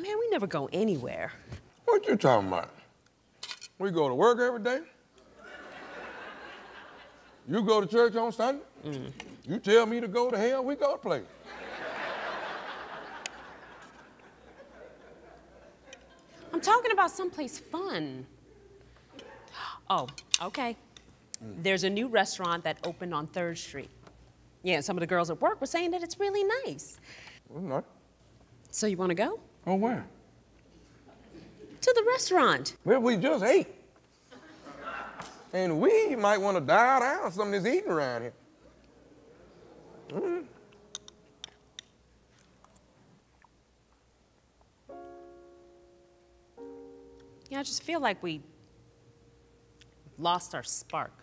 Man, we never go anywhere. What you talking about? We go to work every day. You go to church on Sunday. You tell me to go to hell, we go to play. I'm talking about someplace fun. Oh, okay. There's a new restaurant that opened on 3rd Street. Yeah, some of the girls at work were saying that it's really nice. Well, not. So you want to go? Oh, where? To the restaurant. Well, we just ate. And we might want to dial down some of this eating around here. Yeah, I just feel like we lost our spark.